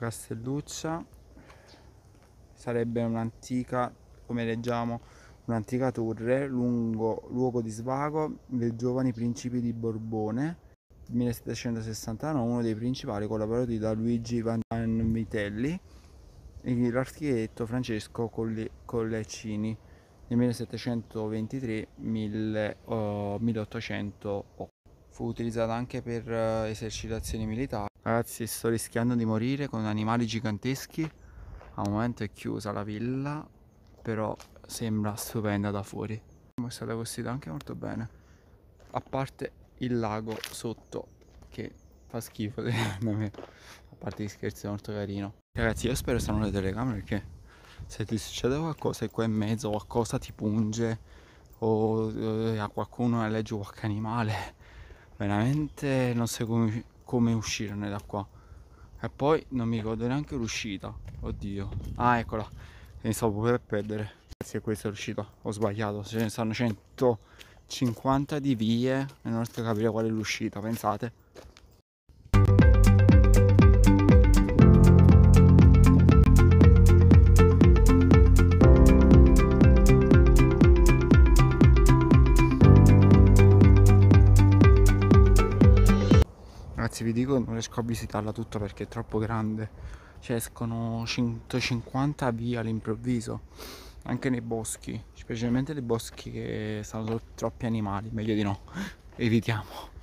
Castelluccia. Sarebbe un'antica, come leggiamo, un'antica torre lungo luogo di svago dei giovani principi di Borbone. 1769, uno dei principali collaboratori da Luigi Vanvitelli e l'architetto Francesco Collecini nel 1723-1808. Fu utilizzata anche per esercitazioni militari. Ragazzi, sto rischiando di morire con animali giganteschi. Al momento è chiusa la villa, però sembra stupenda da fuori. È stata costruita anche molto bene, a parte il lago sotto che fa schifo secondo me. A parte gli scherzi, è molto carino. Ragazzi, io spero stanno le telecamere, perché se ti succede qualcosa e qua in mezzo qualcosa ti punge o a qualcuno legge qualche animale, veramente non so come uscirne da qua. E poi non mi ricordo neanche l'uscita. Oddio. Ah, eccola. Mi stavo pure per perdere. Sì, questa è l'uscita. Ho sbagliato. Ce ne stanno 150 di vie e non riesco a capire qual è l'uscita. Pensate. Ragazzi, vi dico, non riesco a visitarla tutta perché è troppo grande. Cioè, escono 150 vie all'improvviso, anche nei boschi, specialmente nei boschi che stanno troppi animali. Meglio di no, evitiamo.